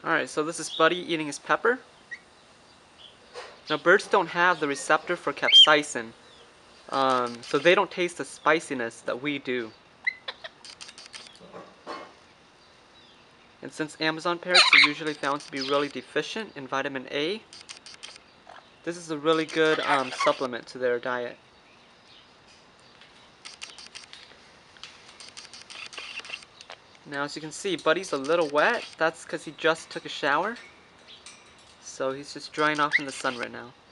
Alright, so this is Buddy eating his pepper. Now birds don't have the receptor for capsaicin, so they don't taste the spiciness that we do. And since Amazon parrots are usually found to be really deficient in vitamin A, this is a really good supplement to their diet. Now as you can see, Buddy's a little wet. That's because he just took a shower. So he's just drying off in the sun right now.